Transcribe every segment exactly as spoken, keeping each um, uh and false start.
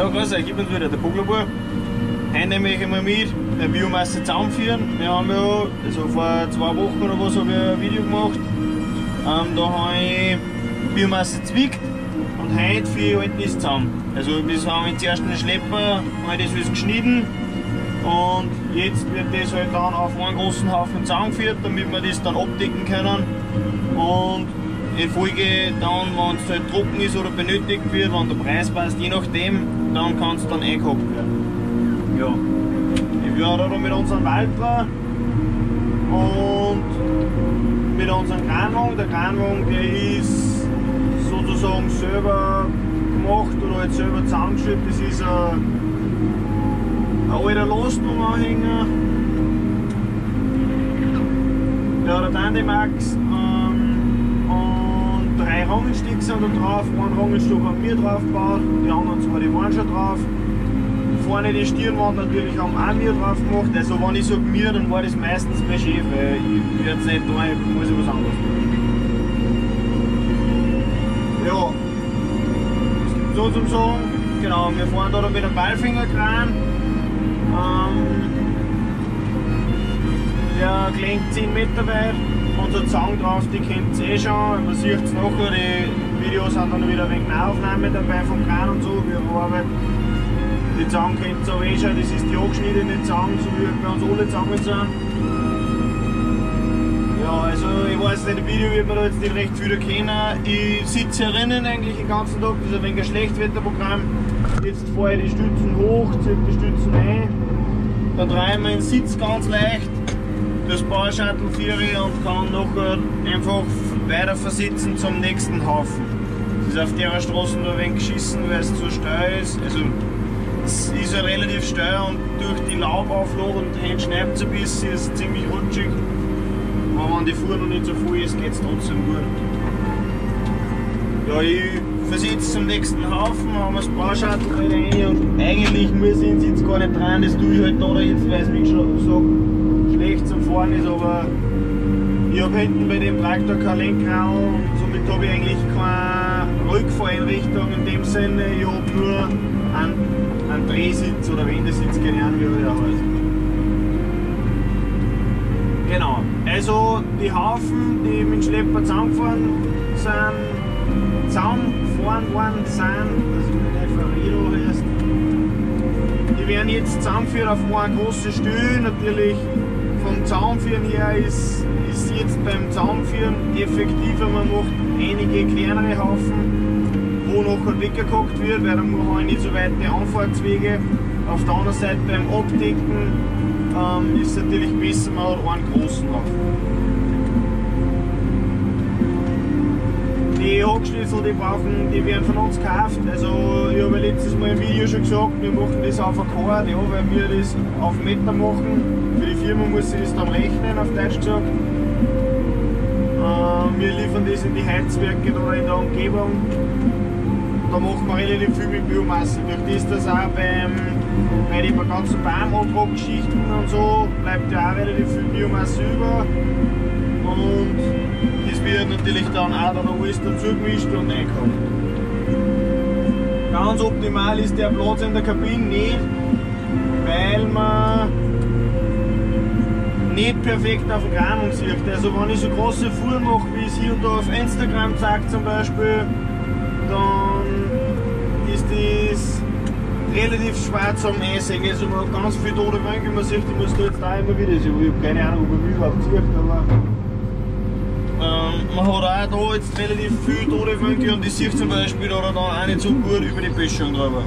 Ja, grüß euch, ich bin's wieder, der Buglerbub. Heute möchte ich mal mit der Biomasse zusammenführen. Wir haben ja, also vor zwei Wochen oder was, habe ich ein Video gemacht. Ähm, da habe ich Biomasse zwickt und heute führe ich halt das zusammen. Also das haben wir zuerst in den Schlepper, habe ich das alles geschnitten und jetzt wird das halt dann auf einen großen Haufen zusammengeführt, damit wir das dann abdecken können. Und in Folge dann, wenn es halt trocken ist oder benötigt wird, wenn der Preis passt, je nachdem, dann kann es dann eingehakt werden. Ja. Ich werde da mit unserem Walter und mit unserem Kranwagen. Der Kranwagen, der ist sozusagen selber gemacht oder halt selber zusammengeschüttet. Das ist ein, ein alter Lastwagenanhänger. Der hat eine Tandemax. Drei Rangenstücke sind da drauf, ein Rangenstück haben wir drauf gebaut, die anderen zwei die waren schon drauf. Vorne die Stirnwand natürlich haben auch wir drauf gemacht, also wenn ich sage mir, dann war das meistens mein Chef, weil ich werde es nicht tun, ich muss was anderes tun. Ja, was gibt es so zum Sagen? Genau, wir fahren da mit einem Ballfingerkran. Ähm, der klingt zehn Meter weit. Unser Zang drauf, die kennt ihr eh schon, man sieht es nachher, die Videos sind dann wieder wegen Nahaufnahme dabei vom Kran und so, wie wir arbeiten. Die Zang kennt ihr aber eh schon, das ist die angeschnittene Zang, so wie bei uns alle Zangen sind. Ja, also ich weiß nicht, im Video wird man da jetzt nicht recht viel erkennen. Ich sitze hier drinnen eigentlich den ganzen Tag, das ist ein wenig ein Schlechtwetterprogramm. Jetzt fahre ich die Stützen hoch, ziehe die Stützen ein, dann drehe ich mir den Sitz ganz leicht. Das Power Shuttle fahre ich und kann nachher einfach weiter versitzen zum nächsten Haufen. Das ist auf der Straße nur ein wenig geschissen, weil es zu steil ist. Also es ist ja relativ steil und durch die Laubauflage und die Hände schneibt es ein bisschen, ist ziemlich rutschig. Aber wenn die Fuhr noch nicht so voll ist, geht es trotzdem gut. Ja, ich versitze zum nächsten Haufen, haben wir das Power Shuttle rein und eigentlich muss ich jetzt gar nicht rein, das tue ich halt da jetzt, weil es mich schon so schlecht zum Fahren ist, aber ich habe hinten bei dem Traktor kein Lenkrad und somit habe ich eigentlich keine Rückfahreinrichtung in dem Sinne. Ich habe nur einen, einen Drehsitz oder Wendesitz, keine Ahnung wie der heißt. Genau, also die Haufen, die mit dem Schlepper zusammengefahren sind, zusammengefahren worden sind, also nicht Ferrero heißt, die werden jetzt zusammengeführt auf ein großes Stühl, natürlich. Vom Zaunführen her ist, ist jetzt beim Zaunführen effektiver, man macht einige kleinere Haufen, wo nachher weggehackt wird, weil dann haben wir nicht so weit die Anfahrtswege. Auf der anderen Seite beim Abdecken ähm, ist es natürlich besser, man hat einen großen Haufen. Die Hackschlüssel, die brauchen, die werden von uns gekauft. Also ich habe letztes Mal im Video schon gesagt, wir machen das auf Akkord, ja, weil wir das auf Meter machen. Für die Firma muss sie das dann rechnen, auf Deutsch gesagt. Äh, wir liefern das in die Heizwerke oder in der Umgebung. Da machen wir relativ viel mit Biomasse. Durch das, dass auch beim, bei den ganzen Baumabrückgeschichten und so bleibt ja auch relativ viel Biomasse über. Und das wird natürlich dann auch dann alles dazu gemischt und eingehakt. Ganz optimal ist der Platz in der Kabine nicht, weil man nicht perfekt auf dem Kran sieht. Also wenn ich so große Fuhren mache, wie ich es hier und da auf Instagram zeige zum Beispiel, dann ist das relativ schwer zum Einsehen. Also man hat ganz viele tote Winkel, man sieht, ich muss da jetzt auch immer wieder sehen. Ich habe keine Ahnung, ob man mich überhaupt sieht, aber ähm, man hat auch da jetzt relativ viele tote Winkel und ich sehe zum Beispiel da dann auch nicht so gut über die Böschung drüber.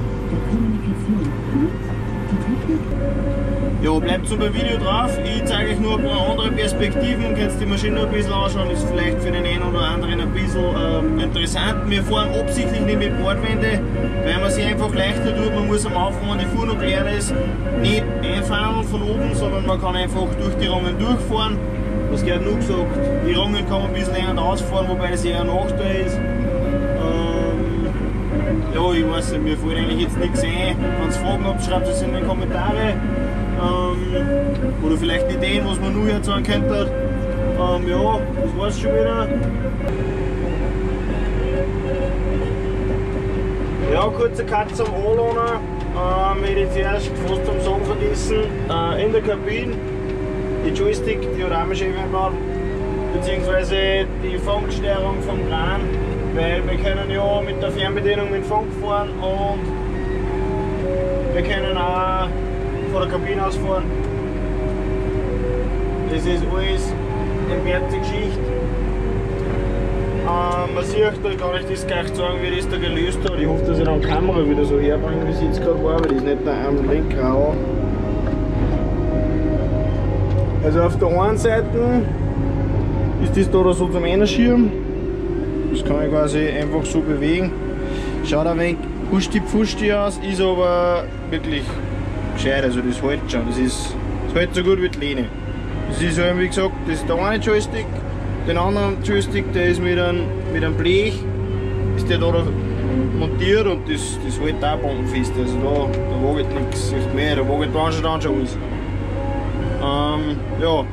Ja, bleibt so beim Video drauf. Ich zeige euch nur ein paar andere Perspektiven, könnt die Maschine noch ein bisschen anschauen, ist vielleicht für den einen oder anderen ein bisschen ähm, interessant. Wir fahren absichtlich nicht mit Bordwände, weil man sich einfach leichter tut. Man muss am Anfang, wenn die Fuhr noch leer ist, nicht einfahren von oben, sondern man kann einfach durch die Rangen durchfahren. Das gehört nur gesagt, die Rangen kann man ein bisschen länger ausfahren, wobei das eher ein Nachteil ist. Ähm, ja, ich weiß nicht, mir fällt eigentlich jetzt nichts ein. Wenn ihr Fragen habt, schreibt es in die Kommentare. Ähm, oder vielleicht Ideen, was man nur jetzt sagen könnte. Ähm, ja, das war's schon wieder. Ja, kurzer Cut zum Rollowner. ähm, hätte ich zuerst fast zum Sagen vergessen, äh, in der Kabine die Joystick, die hat auch mal schön gebaut, beziehungsweise die Funksteuerung vom Kran, weil wir können ja mit der Fernbedienung mit Funk fahren und wir können auch von der Kabine aus fahren. Das ist alles eine werte Geschichte. Ähm, man sieht, da kann ich das gleich sagen, wie das da gelöst hat. Ich hoffe, dass ich dann die Kamera wieder so herbringe, wie sie jetzt gerade war, weil das ist nicht der am Lenker auch. Also auf der einen Seite ist das da so zum Einschirm. Das kann ich quasi einfach so bewegen. Schaut ein wenig husti-pfusti aus, ist aber wirklich gescheit. Also das hält schon. Das ist das hält so gut wie die Lehne. Das ist halt, wie gesagt, das ist der eine Joystick. Den anderen Joystick, der ist mit einem, mit einem Blech, ist der da montiert und das, das hält auch bombenfest. Also da, da wagt nichts mehr, da wagt dann schon, dann schon alles. Ähm, ja.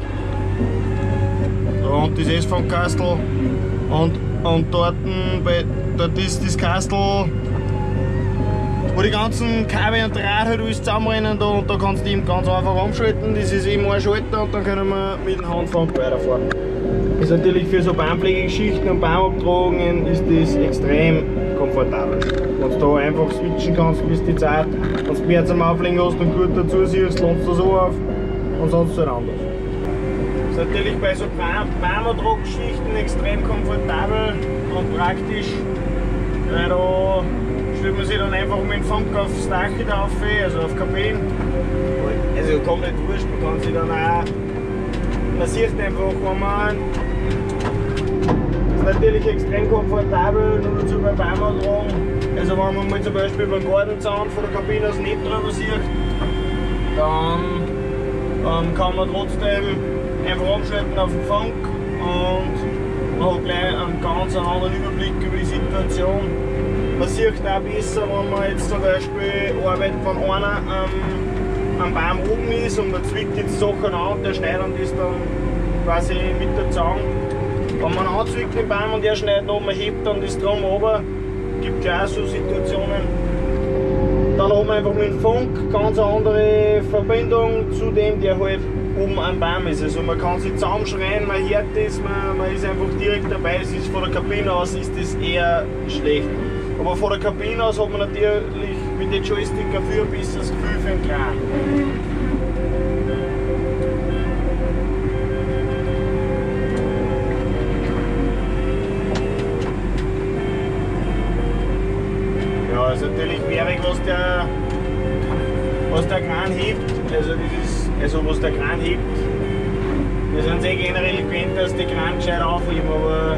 Und das S V-Kastel und, und dort, bei, dort ist das Kastel, wo die ganzen Kabel und Draht halt alles zusammenrennen, da, und da kannst du eben ganz einfach umschalten. Das ist eben ein Schalter und dann können wir mit dem Handfunk weiterfahren. Das ist natürlich für so Baumpflegegeschichten und Baumabtragungen ist das extrem komfortabel. Wenn du da einfach switchen kannst bis die Zeit, wenn du mehr zum Auflegen hast und gut dazu siehst, lässt du so auf und sonst halt anders. Das ist natürlich bei so Baumabtraggeschichten extrem komfortabel und praktisch, weil da stellt man sich dann einfach mit dem Funk aufs Dach drauf, also auf Kabinen. Also komplett wurscht, man kann sich dann auch, man sieht einfach, wenn man, das ist natürlich extrem komfortabel, nur dazu beim Baumatragen. Also wenn man mal zum Beispiel beim Gartenzaun von der Kabine aus nicht drüber sieht, dann ähm, kann man trotzdem einfach umschalten auf den Funk und man hat gleich einen ganz anderen Überblick über die Situation. Man sieht auch besser, wenn man jetzt zum Beispiel arbeitet, von einer ähm, am Baum oben ist und man zwickt jetzt Sachen an, der schneidet und das dann quasi mit der Zange. Wenn man anzwickt den Baum und der schneidet oben, man hebt dann das drum runter, gibt ja auch so Situationen. Dann hat man einfach mit dem Funk ganz eine andere Verbindung zu dem, der halt oben am Baum ist. Also man kann sich zusammenschreien, man hört das, man, man ist einfach direkt dabei. Es ist von der Kabine aus ist das eher schlecht. Aber von der Kabine aus hat man natürlich mit den Joystick ein viel besseres Gefühl für den Kran. Ja, ist natürlich schwierig, was der, was der Kran hebt. Also, das ist, also was der Kran hebt. Wir sind sehr generell gewöhnt, dass die Kran gescheit aufheben, aber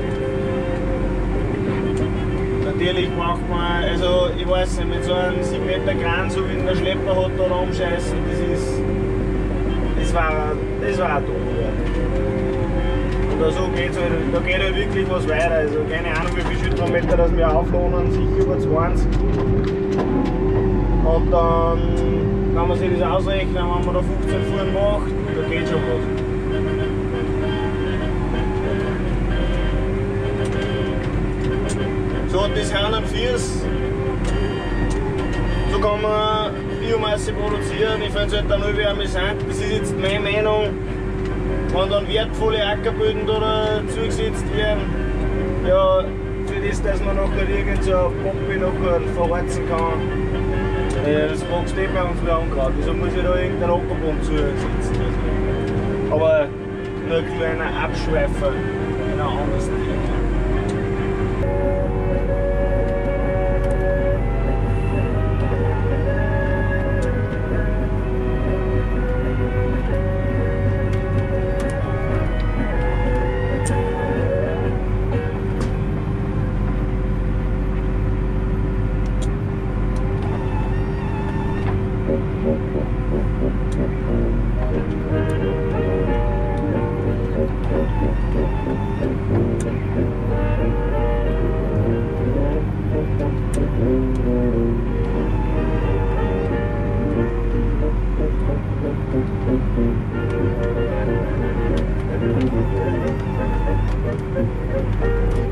natürlich braucht man, also ich weiß nicht, mit so einem sieben Meter Kran, so wie der Schlepper hat, da rumscheißen, das ist, das war, das war auch dumm. Oder so geht's halt, da geht halt wirklich was weiter, also keine Ahnung wie viele Schüttelmeter das wir auflohnen, sicher über zwanzig. Und dann kann man sich das ausrechnen, wenn man da fünfzehn Fuhren macht, da geht schon was. So, das Hand und Fuß, so kann man Biomasse produzieren. Ich finde es halt dann irgendwie amüsant. Das ist jetzt meine Meinung, wenn dann wertvolle Ackerböden da zugesetzt werden, ja, für das, dass man nachher irgend so eine Pumpe nachher verheizen kann. Ja, das wächst eh bei uns wieder Unkraut, wieso muss ich da irgendeinen Ackerbund zusetzen? Aber nur ein kleiner Abschweifer in einer anderen Richtung.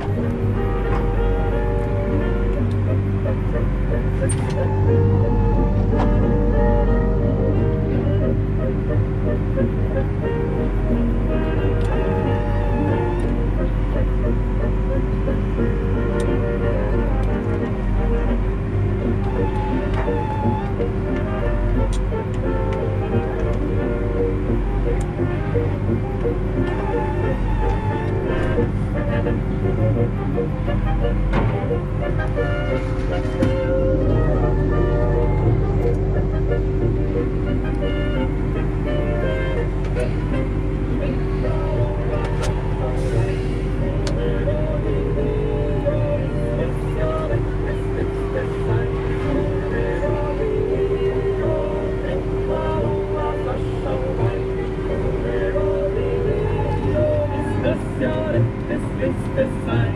Thank you. es ist es sein.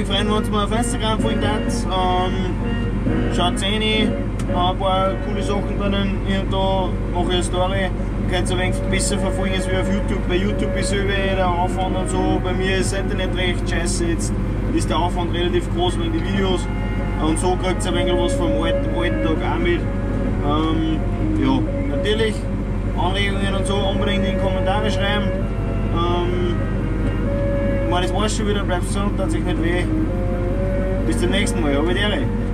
mich freuen, wenn ihr mir auf Instagram folgt. Ähm, schaut rein, ein paar coole Sachen drinnen. Hier und da mache ich eine Story. Ihr könnt es ein wenig besser verfolgen als wie auf YouTube. Bei YouTube ist über der Aufwand und so. Bei mir ist das Internet recht scheiße. Jetzt ist der Aufwand relativ groß wegen die Videos. Und so kriegt ihr ein wenig was vom Alltag auch mit. Ähm, ja, natürlich Anregungen und so unbedingt in die Kommentare schreiben. Ähm, ich meine, das war's schon wieder, bleibt gesund, hat sich nicht weh. Bis zum nächsten Mal, aber die Ehre.